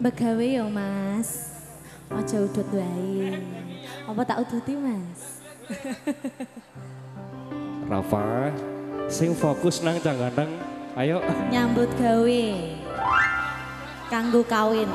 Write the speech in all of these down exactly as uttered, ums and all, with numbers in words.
Begawe ya Mas. Aja udut wae. Apa tak uduti Mas? Rafa, sing fokus nang cangkandang, ayo. Nyambut gawe. Kanggo kawin.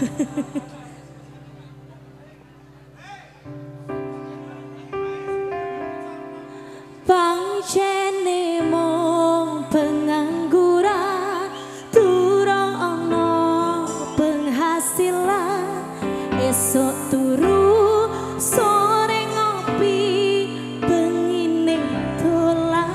Pancene mung pengangguran durung ana penghasilan esuk turu sore ngopi bengine dolan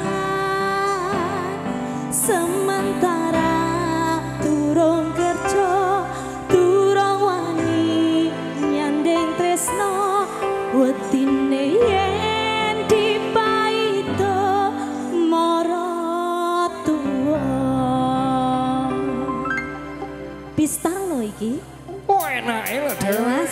sementara durung kerja durung wani nyandeng tresno wedine yen dipaito mara tuwa pistar lo iki. Oh enak lho Ayo Mas.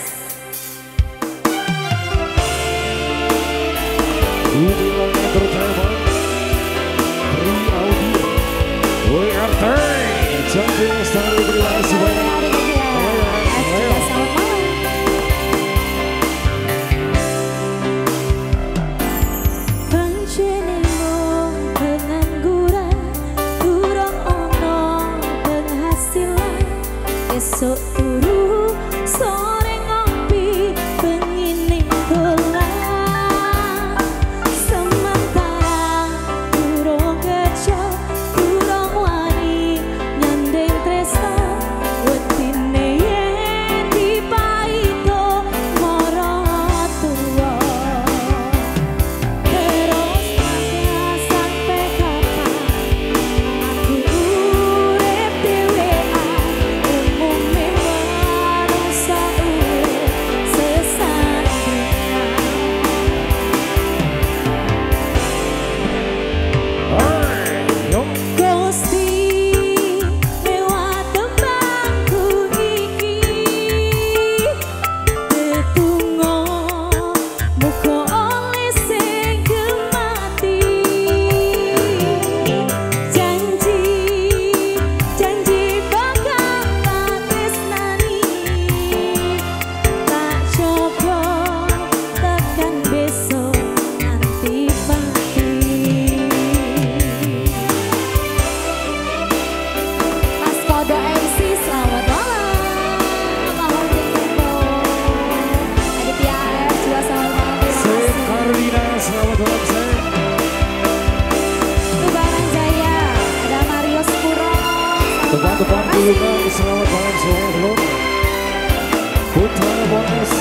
Inilah entertainment Free Audio W R T Jangan lestari terima kasih banyak. Esok turu sore ngopi pengine dolan sementara durung kerja durung wani nyandeng tresno wedine yen dipaito mara tuwa terus sampai kapan aku urip dhewean. Teman-teman dulu kan, selamat malam semua dulu. Putra bonus.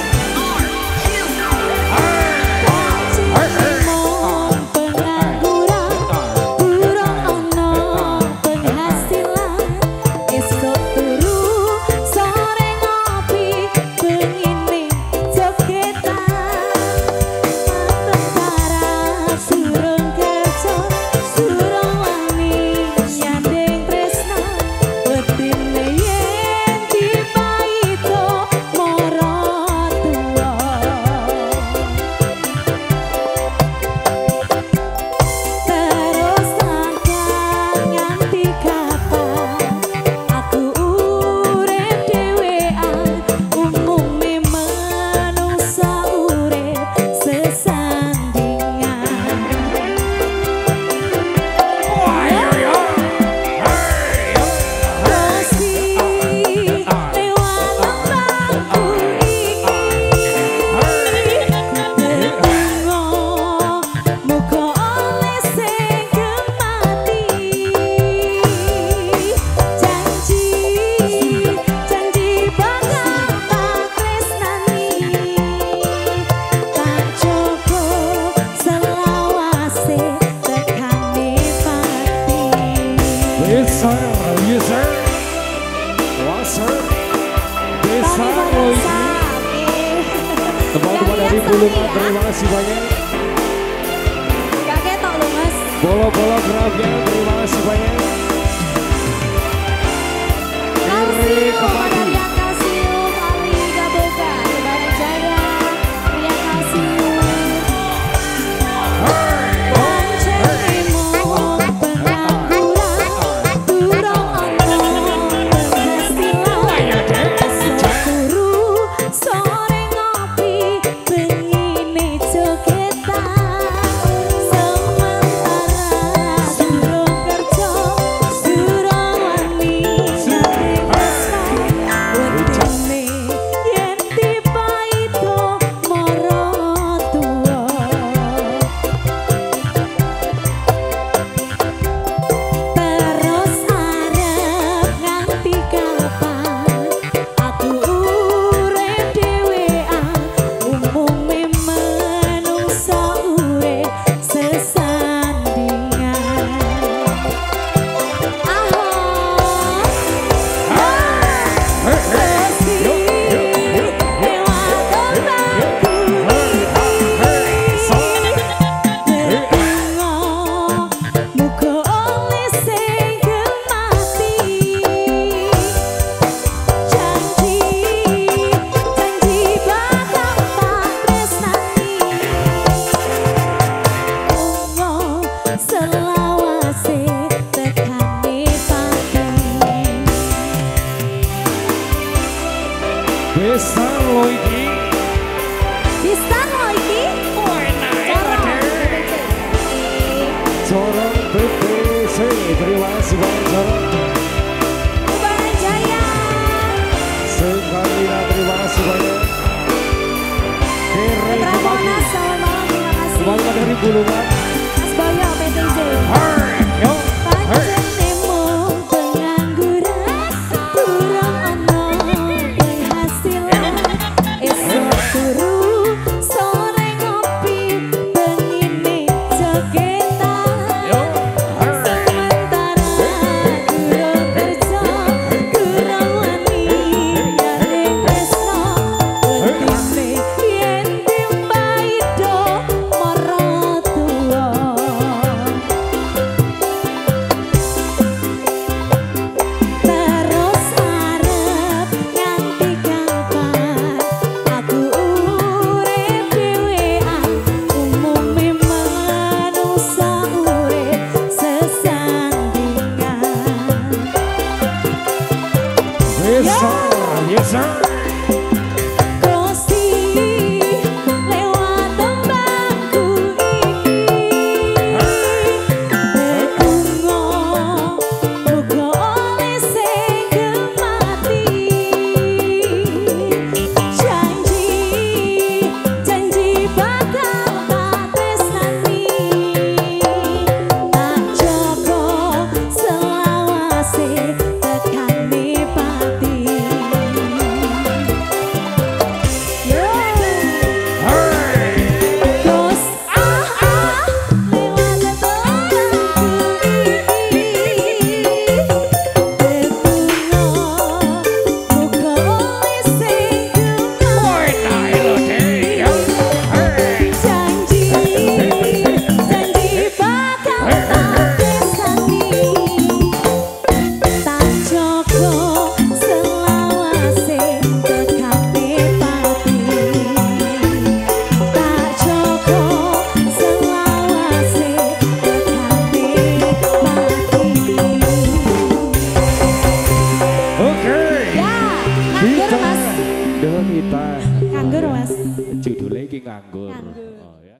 Teman-teman dari Bulungan, terima kasih banyak. Gak ketok loh Mas. Bolo-bolo grafnya, terima kasih banyak. Kasih dari yang kasih kali Gaboga, Barang Jaya, Ria kasih. Pancenimu pengangguran, durung ono penghasilan. terima kasih banyak. Bang Jaya. Sekali lagi terima kasih banyak. Kiri Ramona, selamat malam, terima kasih. Kembali dari Bulungan. Mas Boyo, P T Z. Yo, Pancenimu pengangguran, kurang ono penghasilan. Esok turu, sore ngopi, bengi jogetan. Sementara kurang kerja, kurang wani, gandeng tresno. Wetine yen timbaido maratuwa. Terus arep nganti kapan aku urip dhewean, umume manusa urip sesandingan. Yes sir, yes sir.